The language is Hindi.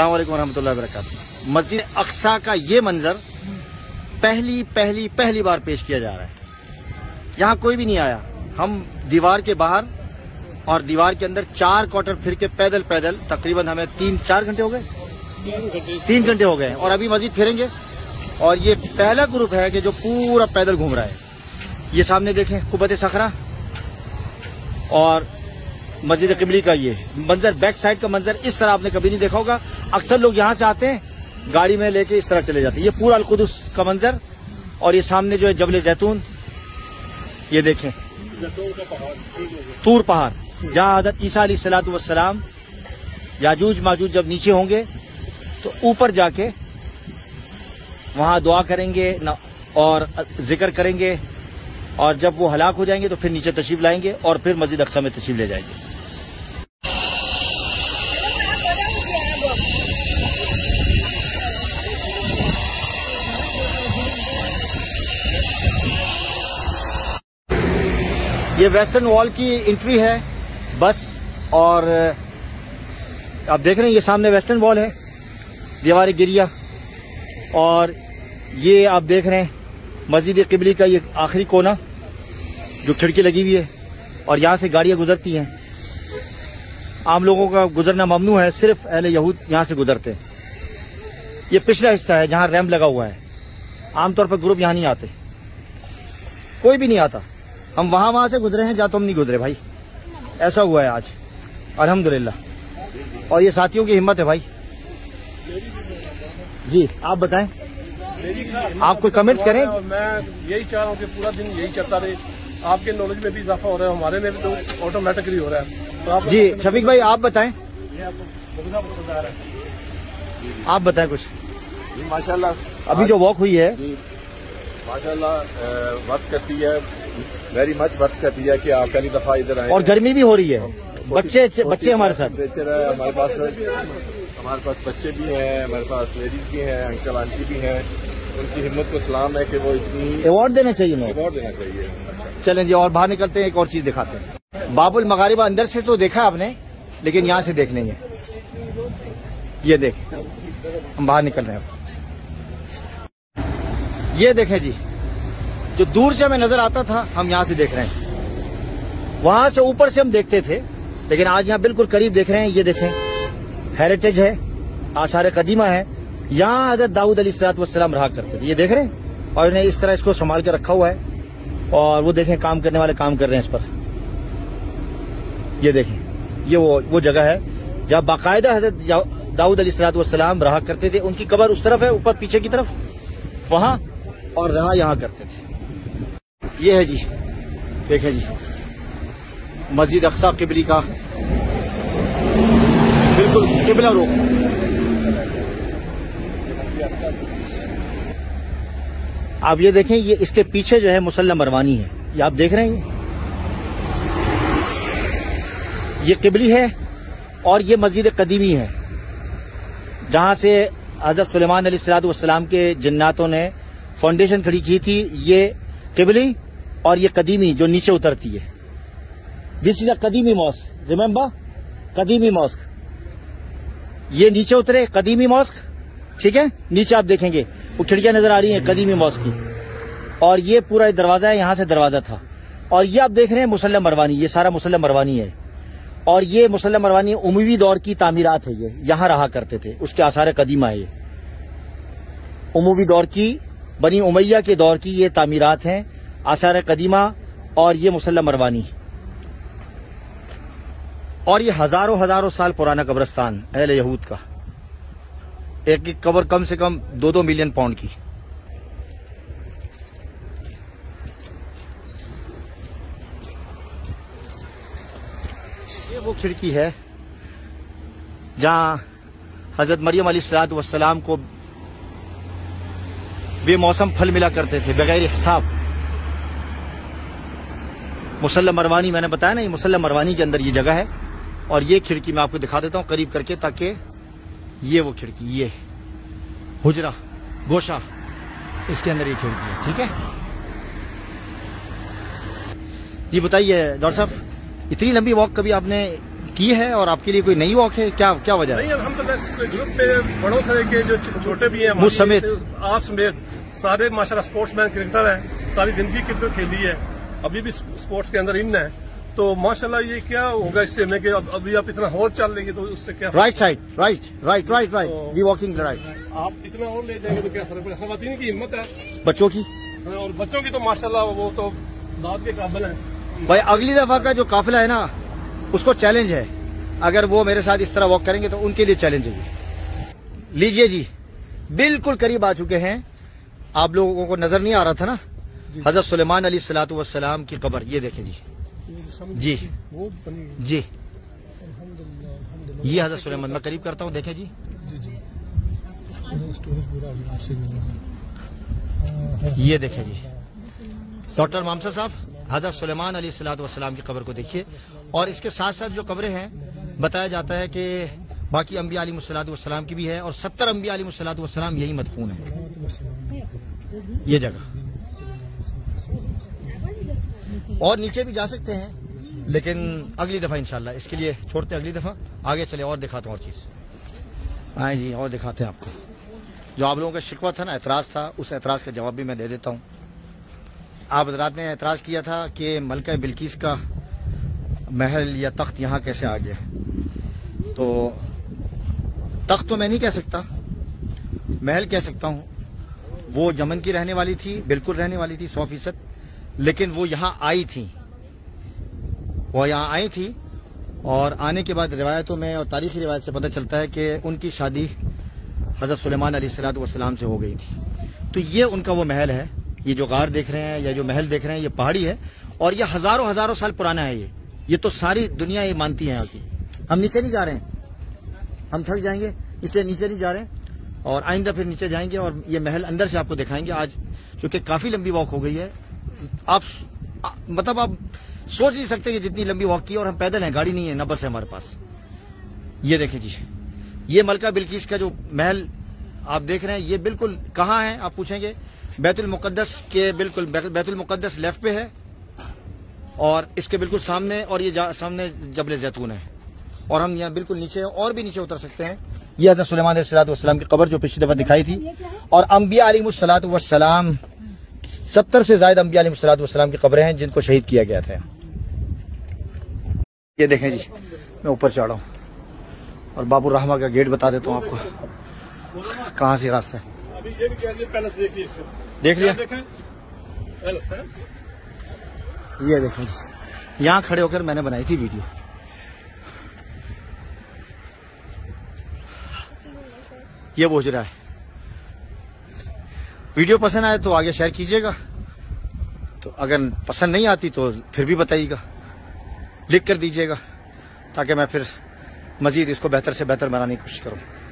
अस्सलाम वालेकुम रहमतुल्लाहि व बरकातुहू। मस्जिद अक्सा का ये मंजर पहली बार पेश किया जा रहा है। यहाँ कोई भी नहीं आया। हम दीवार के बाहर और दीवार के अंदर 4 क्वार्टर फिर के पैदल तकरीबन हमें 3-4 घंटे हो गए, 3 घंटे हो गए और अभी मस्जिद फिरेंगे। और ये पहला ग्रुप है कि जो पूरा पैदल घूम रहा है। ये सामने देखें कुब्बत सखरा और मस्जिद क़िबली का ये मंजर, बैक साइड का मंजर इस तरह आपने कभी नहीं देखा होगा। अक्सर लोग यहाँ से आते हैं गाड़ी में लेके इस तरह चले जाते हैं। ये पूरा अल-कुदस का मंजर और ये सामने जो है जबल जैतून, ये देखें तूर पहाड़, जहाँ हज़रत ईसा अलैहिस्सलातु वस्सलाम याजूज माजूज जब नीचे होंगे तो ऊपर जाके वहाँ दुआ करेंगे और जिक्र करेंगे और जब वो हलाक हो जाएंगे तो फिर नीचे तशरीफ लाएंगे और फिर मस्जिद अक्सा में तशरीफ ले जाएंगे। ये वेस्टर्न वॉल की एंट्री है बस। और आप देख रहे हैं ये सामने वेस्टर्न वॉल है, दीवार गिरिया। और ये आप देख रहे हैं मस्जिद क़िबली का ये आखिरी कोना जो खिड़की लगी हुई है और यहाँ से गाड़ियाँ गुजरती हैं। आम लोगों का गुजरना ममनू है, सिर्फ अहले यहूद यहाँ से गुजरते हैं। ये पिछला हिस्सा है जहाँ रैंप लगा हुआ है। आमतौर पर ग्रुप यहाँ नहीं आते, कोई भी नहीं आता। हम वहाँ से गुजरे हैं जहाँ तुम नहीं गुजरे भाई। ऐसा हुआ है आज अल्हम्दुलिल्लाह। और ये साथियों की हिम्मत है भाई। जी आप बताएं, आप कोई कमेंट्स करें। मैं यही चाह रहा हूँ कि पूरा दिन यही चलता रहे। आपके नॉलेज में भी इजाफा हो रहा है, हमारे में भी तो ऑटोमेटिकली हो रहा है। तो आप जी शफीक भाई आप बताएं, आप बताएं कुछ। माशाल्लाह अभी जो वॉक हुई है माशाल्लाह वर्क करती है, वेरी मच वर्क करती है कि आप पहली दफा इधर आए और गर्मी भी हो रही है। बच्चे हमारे साथ, हमारे पास बच्चे भी हैं, हमारे पास लेडीज भी हैं, अंकल आंटी भी हैं। उनकी हिम्मत को सलाम है कि वो इतनी अवार्ड देना चाहिए उन्हें, अवार्ड देना चाहिए। चलें जी और बाहर निकलते हैं, एक और चीज दिखाते हैं। बाबुल मगारिबा अंदर से तो देखा आपने, लेकिन यहाँ से देख लेंगे। ये देख, हम बाहर निकल रहे हैं। ये देखें जी, जो दूर से हमें नजर आता था हम यहाँ से देख रहे हैं। वहां से ऊपर से हम देखते थे, लेकिन आज यहाँ बिल्कुल करीब देख रहे हैं। ये देखें, हेरिटेज है, आसार कदीमा है। यहाँ हज़रत दाऊद अलैहिस्सलाम रहा करते थे। ये देख रहे हैं, और इन्हें इस तरह इसको संभाल के रखा हुआ है। और वो देखें काम करने वाले काम कर रहे हैं इस पर। ये देखें, ये वो जगह है जहाँ बाकायदा हज़रत दाऊद अलैहिस्सलाम रहा करते थे। उनकी कब्र उस तरफ है, ऊपर पीछे की तरफ, वहां, और रहा यहाँ करते थे। ये है जी, देखें जी मस्जिद अक्सा क़िबली का बिल्कुल किबला रुख। आप ये देखें, ये इसके पीछे जो है मुसल्ला मरवानी है। ये आप देख रहे हैं, ये क़िबली है और ये मस्जिद कदीमी है जहां से हज़रत सुलेमान अलैहिस्सलाम के जिन्नातों ने फाउंडेशन खड़ी की थी। ये क़िबली और ये कदीमी जो नीचे उतरती है। दिस इज अ कदीमी मॉस्क, रिमेंबर, कदीमी मॉस्क। ये नीचे उतरे कदीमी मॉस्क, ठीक है। नीचे आप देखेंगे वो खिड़कियां नजर आ रही हैं कदीमी मॉस्क की। और ये पूरा दरवाजा है, यहां से दरवाजा था। और ये आप देख रहे हैं मुसल्ला मरवानी, ये सारा मुसल्ला मरवानी है। और ये मुसल्ला मरवानी उमवी दौर की तामीरात है। ये यहां रहा करते थे, उसके आसार कदीमा है। ये उमवी दौर की, बनी उमैया के दौर की ये तामीरात हैं, आसार कदीमा। और ये मुसल्ला मरवानी, और ये हजारों साल पुराना कब्रिस्तान अहले यहूद का। एक एक कब्र कम से कम 2-2 मिलियन पाउंड की। ये वो खिड़की है जहां हजरत मरियम अलैहिस्सलाम को बेमौसम फल मिला करते थे बगैर हिसाब। मुसल्ला मरवानी, मैंने बताया ना, ये मुसल्ला मरवानी के अंदर ये जगह है। और ये खिड़की मैं आपको दिखा देता हूं करीब करके, ताकि ये वो खिड़की, ये हुजरा गोशा, इसके अंदर ये खिड़की है, ठीक है जी। बताइए डॉक्टर साहब, इतनी लंबी वॉक कभी आपने की है और आपके लिए कोई नई वॉक है, क्या क्या वजह है? नहीं, अल्हम्दुलिल्लाह ग्रुप में बड़ों से के जो छोटे भी हैं, मुझ समेत आप समेत सारे माशाल्लाह स्पोर्ट्समैन क्रिकेटर हैं, सारी जिंदगी क्रिकेट खेली है, अभी भी स्पोर्ट्स के अंदर इन है। तो माशाल्लाह ये क्या होगा इससे में कि अभी आप इतना और चल लेंगे तो उससे क्या? Right side, right we walking right. आप इतना और ले जाएंगे तो क्या फर्क पड़ेगा? खवातीन की हिम्मत है, बच्चों की और बच्चों की तो माशाल्लाह वो तो दाद के काबिल है भाई। अगली दफा का जो काफिला है ना, उसको चैलेंज है, अगर वो मेरे साथ इस तरह वॉक करेंगे तो उनके लिए चैलेंज है। लीजिए जी, बिल्कुल करीब आ चुके हैं। आप लोगों को नजर नहीं आ रहा था ना हजरत सुलेमान अलैहिस्सलातु वस्सलाम की कब्र, ये देखें जी जी जी, ये हजरत सुलेमान, मैं करीब करता हूँ, देखें जी ये देखें जी। डॉक्टर मामसा साहब, हजरत सुलेमान अलैहिस्सलातु वस्सलाम की कब्र को देखिए। और इसके साथ साथ जो कब्रें हैं, बताया जाता है कि बाकी अंबिया अलैहिस्सलातु वस्सलाम की भी है, और 70 अंबिया अलैहिस्सलातु वस्सलाम यही मदफून है ये जगह। और नीचे भी जा सकते हैं, लेकिन अगली दफा इंशाल्लाह, इसके लिए छोड़ते अगली दफा। आगे चले और दिखाता हूँ और चीज, आए जी और दिखाते हैं आपको। जो आप लोगों का शिकवा था ना, एतराज था, उस एतराज का जवाब भी मैं दे देता हूँ। आप हज़रात ने एतराज किया था कि मलका बिल्किस का महल या तख्त यहाँ कैसे आ गया। तो तख्त तो मैं नहीं कह सकता, महल कह सकता हूँ। वो यमन की रहने वाली थी, बिल्कुल रहने वाली थी 100%, लेकिन वो यहाँ आई थी, वो यहाँ आई थी। और आने के बाद रिवायतों में और तारीखी रिवायत से पता चलता है कि उनकी शादी हजरत सुलेमान अलैहिस्सलातु वस्सलाम से हो गई थी। तो ये उनका वो महल है। ये जो गार देख रहे हैं या जो महल देख रहे हैं, ये पहाड़ी है और ये हजारों हजारों साल पुराना है। ये तो सारी दुनिया ये मानती है यहाँ की। हम नीचे नहीं जा रहे हैं, हम थक जाएंगे, इसलिए नीचे नहीं जा रहे हैं, और आइंदा फिर नीचे जाएंगे और ये महल अंदर से आपको दिखाएंगे। आज क्योंकि काफी लंबी वॉक हो गई है, आप मतलब आप सोच नहीं सकते कि जितनी लंबी वॉक की, और हम पैदल हैं, गाड़ी नहीं है, नंबर से हमारे पास। ये देखें जी, ये मलका बिल्किस का जो महल आप देख रहे हैं, ये बिल्कुल कहाँ है आप पूछेंगे? बैतुल मुकद्दस के बिल्कुल, बैतुल मुकद्दस लेफ्ट पे है और इसके बिल्कुल सामने, और ये सामने जबल जैतून है। और हम यहाँ बिल्कुल नीचे और भी नीचे उतर सकते हैं। ये हज़रत सुलेमान अलैहिस्सलातु वस्सलाम की कब्र जो पिछली दफा दिखाई थी, और अंबिया अलैहिमुस्सलातु वस्सलाम 70 से ज्यादा अंबिया अलैहिमुस्सलातु वस्सलाम की कब्रें हैं जिनको शहीद किया गया था। ये देखें जी, मैं ऊपर चढ़ा हूँ और बाबू रहमा का गेट बता देता हूँ आपको, कहाँ से रास्ता है। अभी ये भी कह पैलेस देखिए, देख लिया पैलेस है। ये देखें जी, यहाँ खड़े होकर मैंने बनाई थी वीडियो। ये बोझ रहा है। वीडियो पसंद आए तो आगे शेयर कीजिएगा, तो अगर पसंद नहीं आती तो फिर भी बताइएगा, लिख कर दीजिएगा, ताकि मैं फिर मजीद इसको बेहतर से बेहतर बनाने की कोशिश करूं।